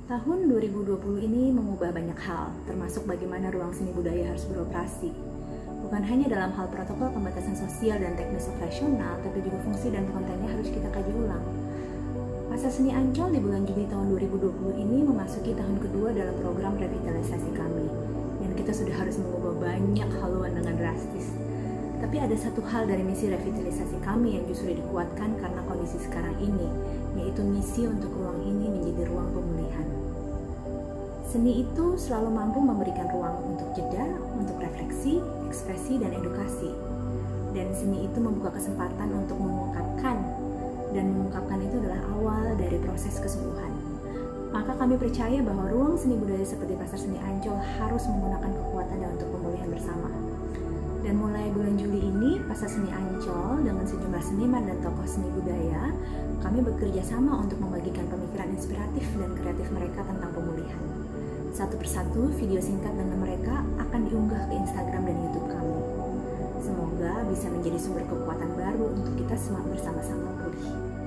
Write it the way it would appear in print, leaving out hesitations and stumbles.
Tahun 2020 ini mengubah banyak hal, termasuk bagaimana ruang seni budaya harus beroperasi. Bukan hanya dalam hal protokol pembatasan sosial dan teknis operasional, tapi juga fungsi dan kontennya harus kita kaji ulang. Pasar Seni Ancol di bulan Juli tahun 2020 ini memasuki tahun kedua dalam program revitalisasi kami, dan kita sudah harus mengubah banyak haluan dengan drastis. Tapi ada satu hal dari misi revitalisasi kami yang justru dikuatkan karena kondisi sekarang ini, yaitu misi untuk ruang ini menjadi ruang pemulihan. Seni itu selalu mampu memberikan ruang untuk jeda, untuk refleksi, ekspresi, dan edukasi. Dan seni itu membuka kesempatan untuk mengungkapkan, dan mengungkapkan itu adalah awal dari proses kesembuhan. Maka kami percaya bahwa ruang seni budaya seperti Pasar Seni Ancol harus menggunakan kekuatannya untuk pemulihan bersama. Dan mulai bulan Juli ini, Pasar Seni Ancol dengan sejumlah seniman dan tokoh seni budaya, kami bekerja sama untuk membagikan pemikiran inspiratif dan kreatif mereka tentang pemulihan. Satu persatu video singkat dengan mereka akan diunggah ke Instagram dan YouTube kami. Semoga bisa menjadi sumber kekuatan baru untuk kita semua bersama-sama pulih.